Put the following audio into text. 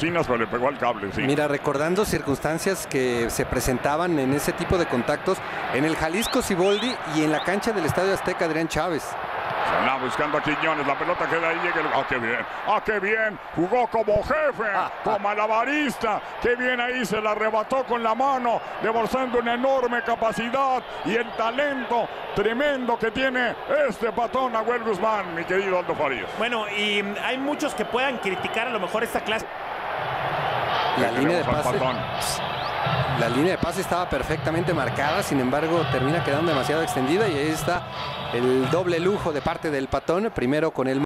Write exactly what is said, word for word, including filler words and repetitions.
bocinas, pero le pegó al cable, sí. Mira, recordando circunstancias que se presentaban en ese tipo de contactos en el Jalisco Siboldi y en la cancha del Estadio Azteca Adrián Chávez. Se anda buscando a Quiñones, la pelota queda ahí, llega el... ¡Ah, qué bien! ¡Ah, qué bien! Jugó como jefe, ah, como malabarista. ¡Qué bien ahí! Se la arrebató con la mano, demostrando una enorme capacidad y el talento tremendo que tiene este patón Nahuel Guzmán, mi querido Aldo Farías. Bueno, y hay muchos que puedan criticar a lo mejor esta clase. La línea de pase... La línea de pase estaba perfectamente marcada, sin embargo termina quedando demasiado extendida y ahí está el doble lujo de parte del patón, primero con el